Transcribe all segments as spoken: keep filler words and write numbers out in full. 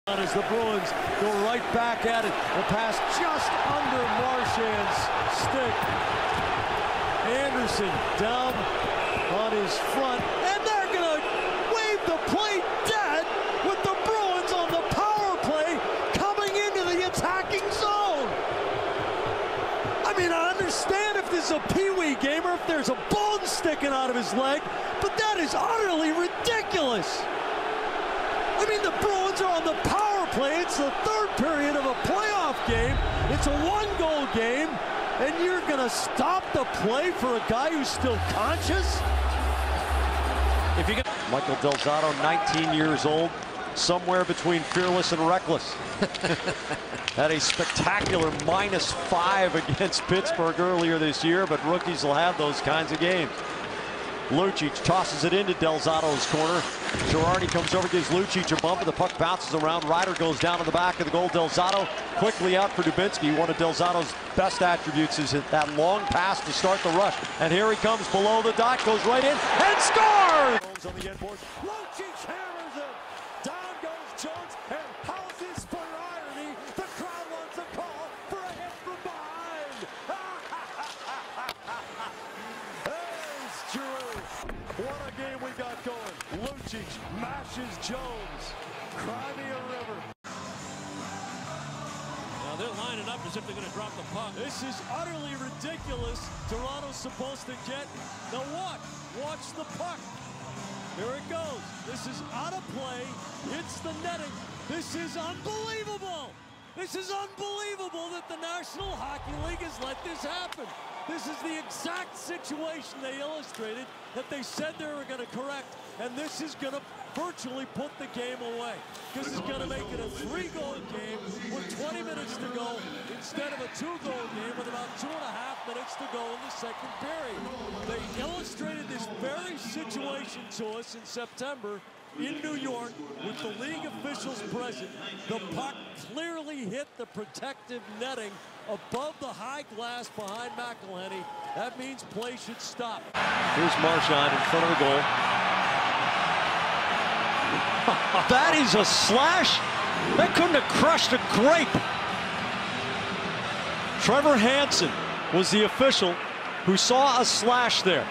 As the Bruins go right back at it, the pass just under Marchand's stick. Anderson down on his front, and they're gonna wave the play dead with the Bruins on the power play coming into the attacking zone. I mean, I understand if this is a pee-wee game or if there's a bone sticking out of his leg, but that is utterly ridiculous. I mean, the Bruins are on the power play. It's the third period of a playoff game. It's a one-goal game, and you're going to stop the play for a guy who's still conscious? If you get Michael Del Zotto, nineteen years old, somewhere between fearless and reckless. Had a spectacular minus five against Pittsburgh earlier this year, but rookies will have those kinds of games. Lucic tosses it into Del Zotto's corner. Girardi comes over, gives Lucic a bump, and the puck bounces around. Ryder goes down to the back of the goal. Del Zotto quickly out for Dubinsky. One of Del Zotto's best attributes is that long pass to start the rush. And here he comes below the dot, goes right in, and scores! On the end board. Lucic hammers it. Down goes Jones, and how's this for irony? The crowd wants a call for a hit from behind. There's Drew. What a game we got going. Lucic mashes Jones. Cry me a river. Now they're lining up as if they're going to drop the puck. This is utterly ridiculous. Toronto's supposed to get the what? Watch the puck. Here it goes. This is out of play. Hits the netting. This is unbelievable. This is unbelievable that the National Hockey League has let this happen. This is the exact situation they illustrated that they said they were going to correct, and this is going to virtually put the game away. This is going to make it a three-goal game with twenty minutes to go instead of a two-goal game with about two and a half minutes to go in the second period. They illustrated this very situation to us in September in New York with the league officials present. The puck clearly hit the protective netting above the high glass behind McElhenney. That means play should stop. Here's Marchand in front of the goal. That is a slash. That couldn't have crushed a grape. Trevor Hansen was the official who saw a slash there.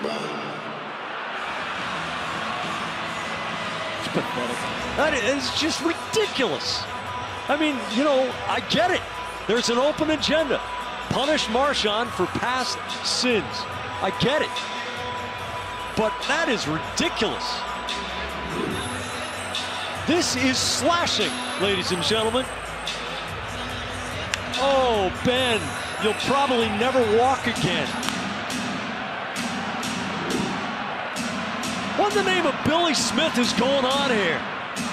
It's pathetic. That is just ridiculous. I mean, you know, I get it. There's an open agenda. Punish Marchand for past sins. I get it. But that is ridiculous. This is slashing, ladies and gentlemen. Oh, Ben, you'll probably never walk again. What in the name of Billy Smith is going on here?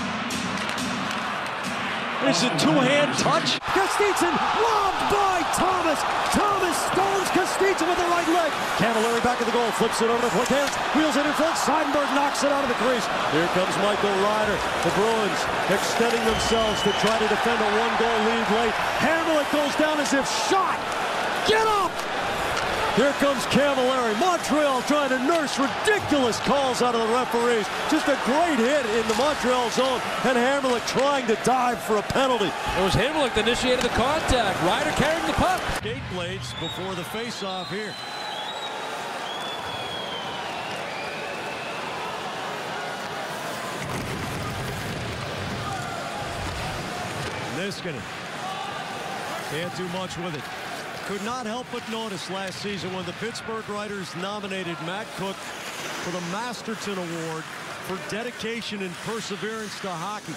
It's a two-hand touch. Kostitsyn lobbed by Thomas. Thomas stones Kostitsyn with the right leg. Camilleri back of the goal, flips it over to Plaquemines, wheels it in front. Seidenberg knocks it out of the crease. Here comes Michael Ryder. The Bruins extending themselves to try to defend a one-goal lead late. Hamrlik goes down as if shot. Get up! Here comes Camilleri. Montreal trying to nurse ridiculous calls out of the referees. Just a great hit in the Montreal zone, and Hamrlik trying to dive for a penalty. It was Hamrlik that initiated the contact. Ryder carrying the puck. Skate blades before the face-off here. Niskanen can't do much with it. Could not help but notice last season when the Pittsburgh writers nominated Matt Cook for the Masterton Award for dedication and perseverance to hockey.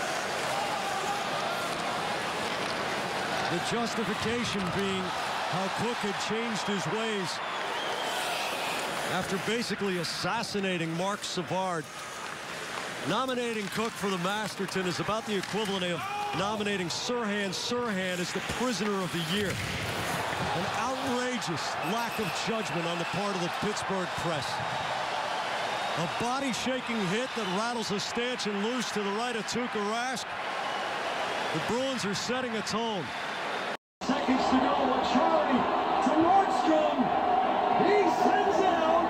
The justification being how Cook had changed his ways after basically assassinating Mark Savard. Nominating Cook for the Masterton is about the equivalent of nominating Sirhan Sirhan as the prisoner of the year. An outrageous lack of judgment on the part of the Pittsburgh press. A body-shaking hit that rattles a stanchion loose to the right of Tuukka Rask. The Bruins are setting a tone. Seconds to go with Charlie to Nordstrom. He sends it out.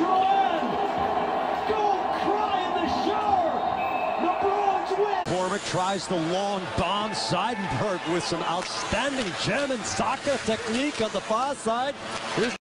Drouin, go cry in the shower. The Bruins win. McCormick tries the long bomb. Seidenberg with some outstanding German soccer technique on the far side. Here's